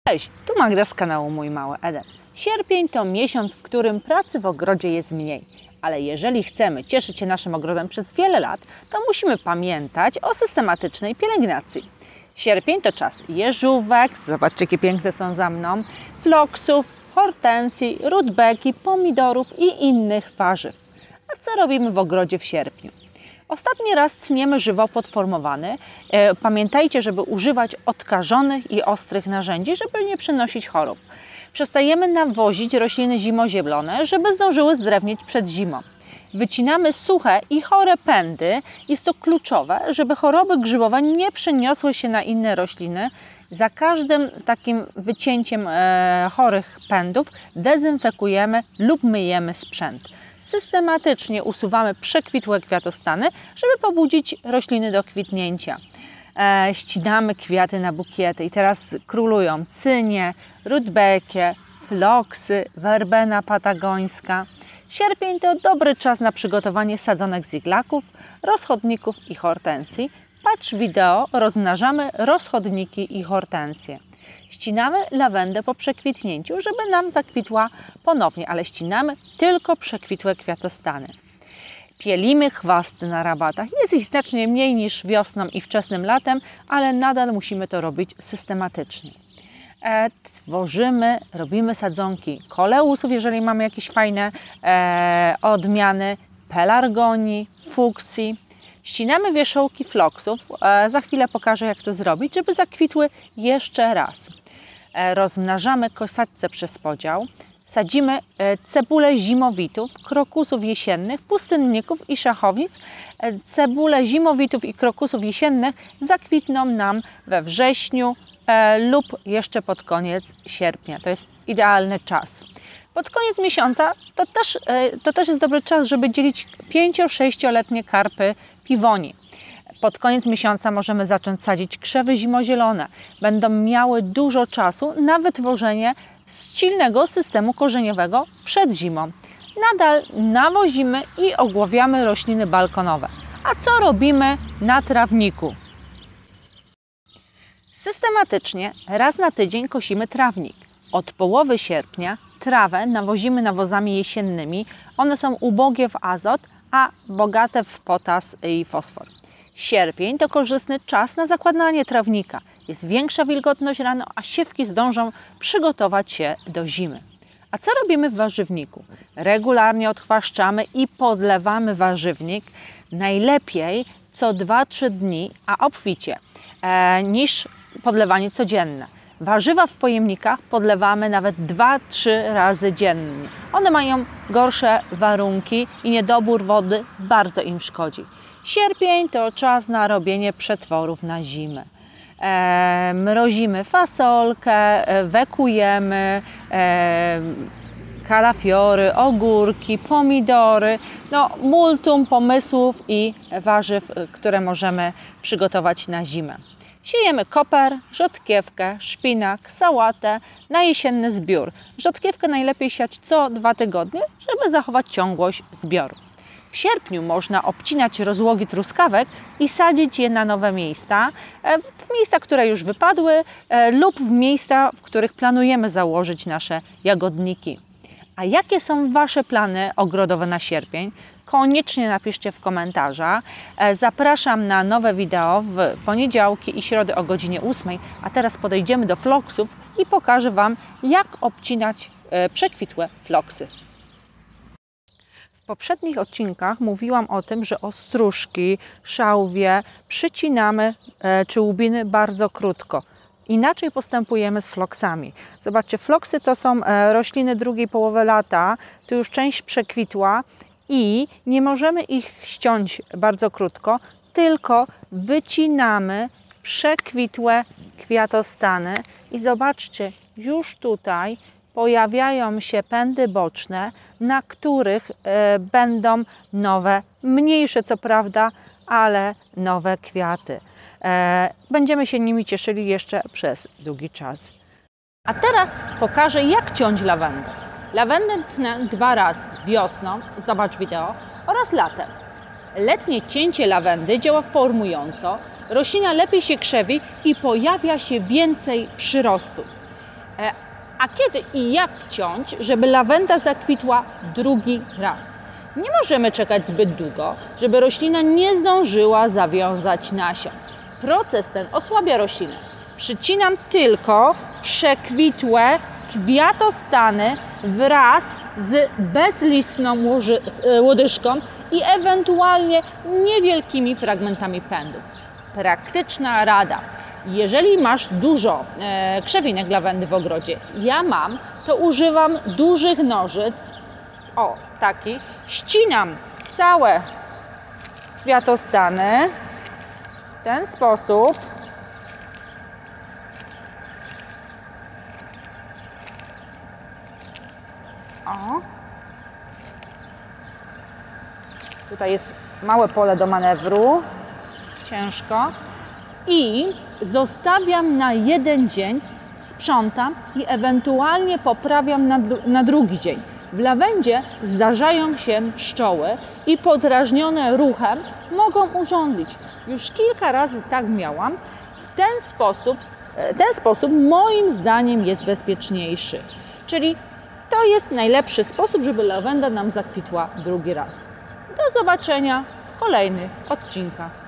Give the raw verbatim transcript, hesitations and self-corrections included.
Cześć, tu Magda z kanału Mój Mały Eden. Sierpień to miesiąc, w którym pracy w ogrodzie jest mniej. Ale jeżeli chcemy cieszyć się naszym ogrodem przez wiele lat, to musimy pamiętać o systematycznej pielęgnacji. Sierpień to czas jeżówek, zobaczcie jakie piękne są za mną, floksów, hortensji, rudbeki, pomidorów i innych warzyw. A co robimy w ogrodzie w sierpniu? Ostatni raz tniemy żywopłot formowany. Pamiętajcie, żeby używać odkażonych i ostrych narzędzi, żeby nie przynosić chorób. Przestajemy nawozić rośliny zimozielone, żeby zdążyły zdrewnieć przed zimą. Wycinamy suche i chore pędy. Jest to kluczowe, żeby choroby grzybowe nie przeniosły się na inne rośliny. Za każdym takim wycięciem e, chorych pędów dezynfekujemy lub myjemy sprzęt. Systematycznie usuwamy przekwitłe kwiatostany, żeby pobudzić rośliny do kwitnięcia. E, ścinamy kwiaty na bukiety i teraz królują cynie, rudbekie, floksy, werbena patagońska. Sierpień to dobry czas na przygotowanie sadzonek ziglaków, rozchodników i hortensji. Patrz wideo, rozmnażamy rozchodniki i hortensje. Ścinamy lawendę po przekwitnięciu, żeby nam zakwitła ponownie, ale ścinamy tylko przekwitłe kwiatostany. Pielimy chwasty na rabatach. Jest ich znacznie mniej niż wiosną i wczesnym latem, ale nadal musimy to robić systematycznie. E, tworzymy, robimy sadzonki koleusów, jeżeli mamy jakieś fajne e, odmiany, pelargonii, fuksji. Ścinamy wierzchołki floksów. E, za chwilę pokażę, jak to zrobić, żeby zakwitły jeszcze raz. E, rozmnażamy kosatce przez podział. Sadzimy e, cebulę zimowitów, krokusów jesiennych, pustynników i szachownic. E, cebule zimowitów i krokusów jesiennych zakwitną nam we wrześniu e, lub jeszcze pod koniec sierpnia. To jest idealny czas. Pod koniec miesiąca to też, e, to też jest dobry czas, żeby dzielić pięcio-sześcioletnie karpy piwoni. Pod koniec miesiąca możemy zacząć sadzić krzewy zimozielone. Będą miały dużo czasu na wytworzenie silnego systemu korzeniowego przed zimą. Nadal nawozimy i ogławiamy rośliny balkonowe. A co robimy na trawniku? Systematycznie raz na tydzień kosimy trawnik. Od połowy sierpnia trawę nawozimy nawozami jesiennymi. One są ubogie w azot, a bogate w potas i fosfor. Sierpień to korzystny czas na zakładanie trawnika. Jest większa wilgotność rano, a siewki zdążą przygotować się do zimy. A co robimy w warzywniku? Regularnie odchwaszczamy i podlewamy warzywnik. Najlepiej co dwa trzy dni, a obficie, e, niż podlewanie codzienne. Warzywa w pojemnikach podlewamy nawet dwa trzy razy dziennie. One mają gorsze warunki i niedobór wody bardzo im szkodzi. Sierpień to czas na robienie przetworów na zimę. E, mrozimy fasolkę, e, wekujemy, e, kalafiory, ogórki, pomidory, no multum pomysłów i warzyw, które możemy przygotować na zimę. Siejemy koper, rzodkiewkę, szpinak, sałatę na jesienny zbiór. Rzodkiewkę najlepiej siać co dwa tygodnie, żeby zachować ciągłość zbioru. W sierpniu można obcinać rozłogi truskawek i sadzić je na nowe miejsca, w miejsca, które już wypadły lub w miejsca, w których planujemy założyć nasze jagodniki. A jakie są Wasze plany ogrodowe na sierpień? Koniecznie napiszcie w komentarzach. Zapraszam na nowe wideo w poniedziałki i środy o godzinie ósmej, a teraz podejdziemy do floksów i pokażę Wam, jak obcinać przekwitłe floksy. W poprzednich odcinkach mówiłam o tym, że ostróżki, szałwie przycinamy czy łubiny bardzo krótko. Inaczej postępujemy z floksami. Zobaczcie, floksy to są rośliny drugiej połowy lata, tu już część przekwitła i nie możemy ich ściąć bardzo krótko, tylko wycinamy przekwitłe kwiatostany i zobaczcie, już tutaj pojawiają się pędy boczne, na których e, będą nowe, mniejsze co prawda, ale nowe kwiaty. E, będziemy się nimi cieszyli jeszcze przez długi czas. A teraz pokażę, jak ciąć lawendę. Lawendę tnę dwa razy, wiosną, zobacz wideo, oraz latem. Letnie cięcie lawendy działa formująco, roślina lepiej się krzewi i pojawia się więcej przyrostu. E, A kiedy i jak ciąć, żeby lawenda zakwitła drugi raz? Nie możemy czekać zbyt długo, żeby roślina nie zdążyła zawiązać nasion. Proces ten osłabia roślinę. Przycinam tylko przekwitłe kwiatostany wraz z bezlistną łoży, łodyżką i ewentualnie niewielkimi fragmentami pędów. Praktyczna rada. Jeżeli masz dużo e, krzewinek lawendy w ogrodzie, ja mam, to używam dużych nożyc, o takich, ścinam całe kwiatostany w ten sposób. O. Tutaj jest małe pole do manewru, ciężko. I zostawiam na jeden dzień, sprzątam i ewentualnie poprawiam na, na drugi dzień. W lawendzie zdarzają się pszczoły i podrażnione ruchem mogą urządlić. Już kilka razy tak miałam. W ten sposób, ten sposób moim zdaniem jest bezpieczniejszy. Czyli to jest najlepszy sposób, żeby lawenda nam zakwitła drugi raz. Do zobaczenia w kolejnych odcinkach.